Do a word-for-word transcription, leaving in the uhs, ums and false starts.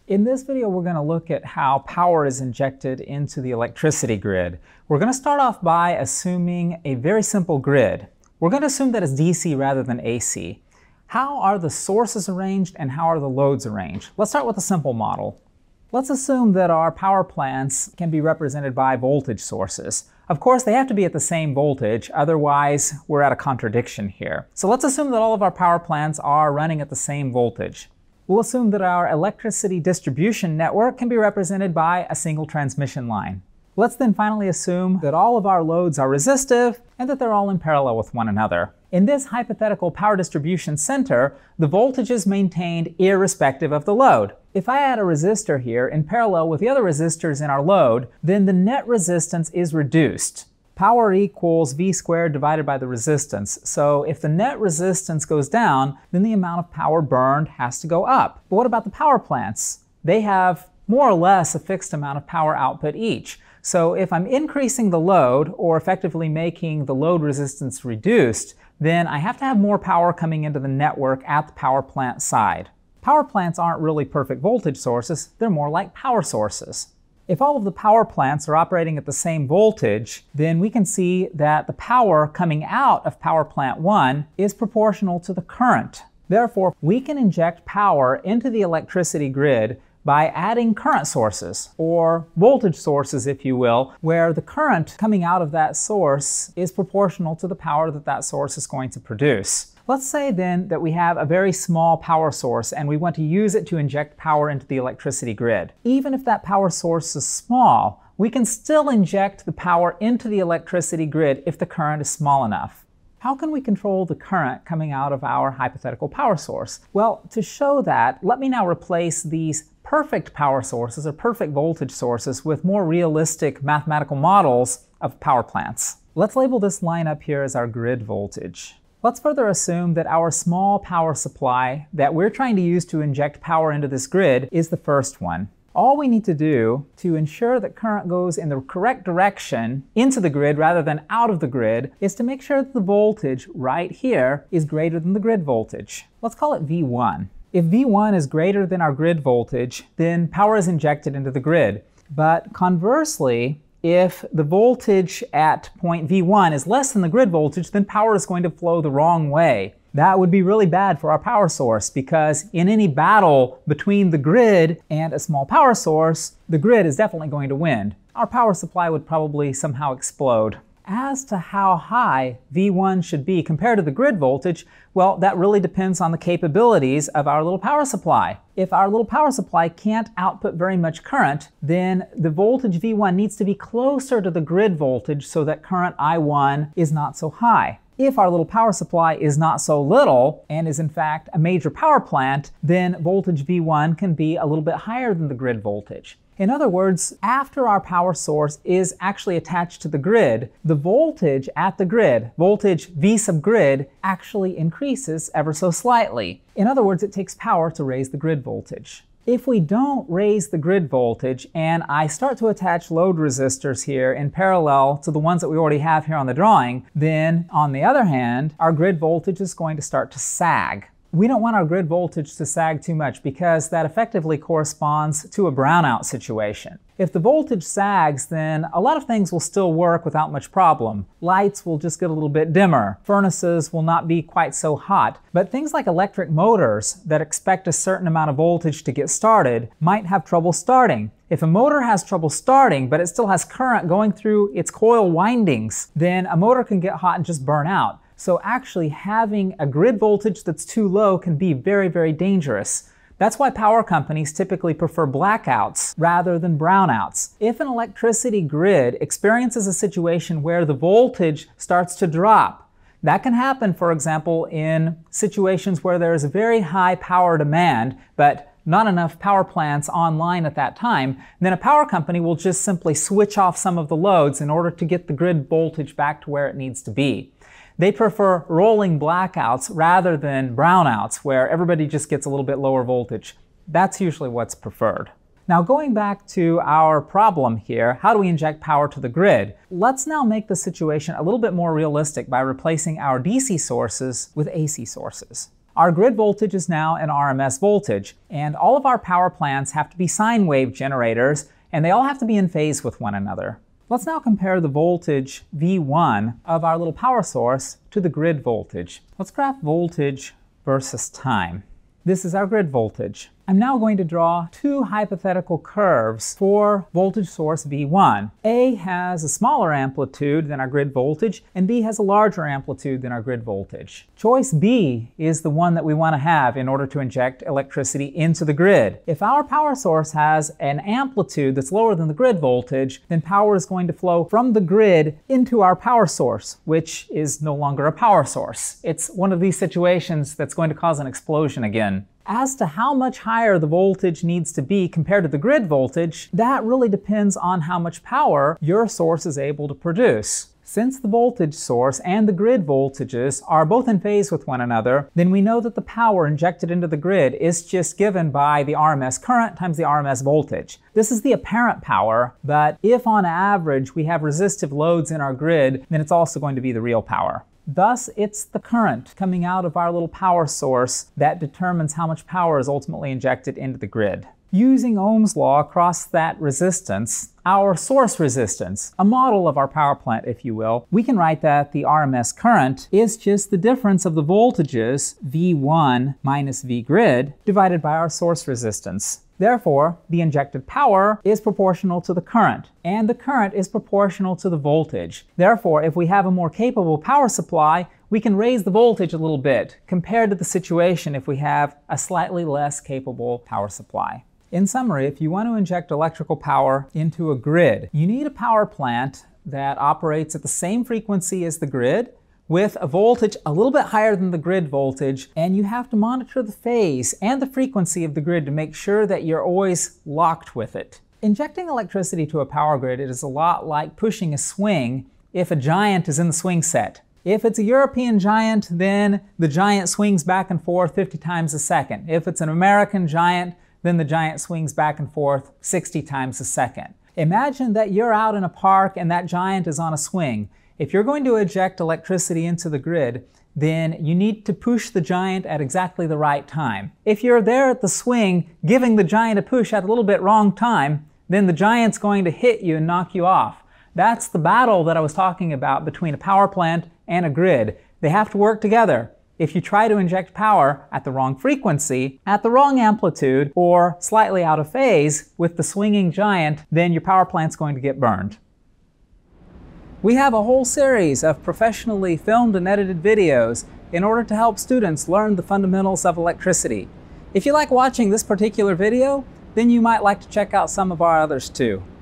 In this video, we're going to look at how power is injected into the electricity grid. We're going to start off by assuming a very simple grid. We're going to assume that it's D C rather than A C. How are the sources arranged and how are the loads arranged? Let's start with a simple model. Let's assume that our power plants can be represented by voltage sources. Of course, they have to be at the same voltage, otherwise we're at a contradiction here. So let's assume that all of our power plants are running at the same voltage. We'll assume that our electricity distribution network can be represented by a single transmission line. Let's then finally assume that all of our loads are resistive and that they're all in parallel with one another. In this hypothetical power distribution center, the voltage is maintained irrespective of the load. If I add a resistor here in parallel with the other resistors in our load, then the net resistance is reduced. Power equals V squared divided by the resistance. So if the net resistance goes down, then the amount of power burned has to go up. But what about the power plants? They have more or less a fixed amount of power output each. So if I'm increasing the load, or effectively making the load resistance reduced, then I have to have more power coming into the network at the power plant side. Power plants aren't really perfect voltage sources, they're more like power sources. If all of the power plants are operating at the same voltage, then we can see that the power coming out of power plant one is proportional to the current. Therefore, we can inject power into the electricity grid by adding current sources, or voltage sources if you will, where the current coming out of that source is proportional to the power that that source is going to produce. Let's say then that we have a very small power source and we want to use it to inject power into the electricity grid. Even if that power source is small, we can still inject the power into the electricity grid if the current is small enough. How can we control the current coming out of our hypothetical power source? Well, to show that, let me now replace these perfect power sources or perfect voltage sources with more realistic mathematical models of power plants. Let's label this line up here as our grid voltage. Let's further assume that our small power supply that we're trying to use to inject power into this grid is the first one. All we need to do to ensure that current goes in the correct direction into the grid rather than out of the grid is to make sure that the voltage right here is greater than the grid voltage. Let's call it V one. If V one is greater than our grid voltage, then power is injected into the grid. But conversely, if the voltage at point V one is less than the grid voltage, then power is going to flow the wrong way. That would be really bad for our power source because in any battle between the grid and a small power source, the grid is definitely going to win. Our power supply would probably somehow explode. As to how high V one should be compared to the grid voltage, well, that really depends on the capabilities of our little power supply. If our little power supply can't output very much current, then the voltage V one needs to be closer to the grid voltage so that current I one is not so high. If our little power supply is not so little and is in fact a major power plant, then voltage V one can be a little bit higher than the grid voltage. In other words, after our power source is actually attached to the grid, the voltage at the grid, voltage V sub grid, actually increases ever so slightly. In other words, it takes power to raise the grid voltage. If we don't raise the grid voltage and I start to attach load resistors here in parallel to the ones that we already have here on the drawing, then on the other hand, our grid voltage is going to start to sag. We don't want our grid voltage to sag too much because that effectively corresponds to a brownout situation. If the voltage sags, then a lot of things will still work without much problem. Lights will just get a little bit dimmer. Furnaces will not be quite so hot. But things like electric motors that expect a certain amount of voltage to get started might have trouble starting. If a motor has trouble starting, but it still has current going through its coil windings, then a motor can get hot and just burn out. So actually having a grid voltage that's too low can be very, very dangerous. That's why power companies typically prefer blackouts rather than brownouts. If an electricity grid experiences a situation where the voltage starts to drop, that can happen, for example, in situations where there is a very high power demand, but not enough power plants online at that time, then a power company will just simply switch off some of the loads in order to get the grid voltage back to where it needs to be. They prefer rolling blackouts rather than brownouts, where everybody just gets a little bit lower voltage. That's usually what's preferred. Now going back to our problem here, how do we inject power to the grid? Let's now make the situation a little bit more realistic by replacing our D C sources with A C sources. Our grid voltage is now an R M S voltage, and all of our power plants have to be sine wave generators, and they all have to be in phase with one another. Let's now compare the voltage V one of our little power source to the grid voltage. Let's graph voltage versus time. This is our grid voltage. I'm now going to draw two hypothetical curves for voltage source V one. A has a smaller amplitude than our grid voltage, and B has a larger amplitude than our grid voltage. Choice B is the one that we want to have in order to inject electricity into the grid. If our power source has an amplitude that's lower than the grid voltage, then power is going to flow from the grid into our power source, which is no longer a power source. It's one of these situations that's going to cause an explosion again. As to how much higher the voltage needs to be compared to the grid voltage, that really depends on how much power your source is able to produce. Since the voltage source and the grid voltages are both in phase with one another, then we know that the power injected into the grid is just given by the R M S current times the R M S voltage. This is the apparent power, but if on average we have resistive loads in our grid, then it's also going to be the real power. Thus, it's the current coming out of our little power source that determines how much power is ultimately injected into the grid. Using Ohm's law across that resistance, our source resistance, a model of our power plant, if you will, we can write that the R M S current is just the difference of the voltages, V one minus V grid, divided by our source resistance. Therefore, the injected power is proportional to the current, and the current is proportional to the voltage. Therefore, if we have a more capable power supply, we can raise the voltage a little bit compared to the situation if we have a slightly less capable power supply. In summary, if you want to inject electrical power into a grid, you need a power plant that operates at the same frequency as the grid, with a voltage a little bit higher than the grid voltage, and you have to monitor the phase and the frequency of the grid to make sure that you're always locked with it. Injecting electricity to a power grid is a lot like pushing a swing if a giant is in the swing set. If it's a European giant, then the giant swings back and forth fifty times a second. If it's an American giant, then the giant swings back and forth sixty times a second. Imagine that you're out in a park and that giant is on a swing. If you're going to inject electricity into the grid, then you need to push the giant at exactly the right time. If you're there at the swing giving the giant a push at a little bit wrong time, then the giant's going to hit you and knock you off. That's the battle that I was talking about between a power plant and a grid. They have to work together. If you try to inject power at the wrong frequency, at the wrong amplitude, or slightly out of phase with the swinging giant, then your power plant's going to get burned. We have a whole series of professionally filmed and edited videos in order to help students learn the fundamentals of electricity. If you like watching this particular video, then you might like to check out some of our others too.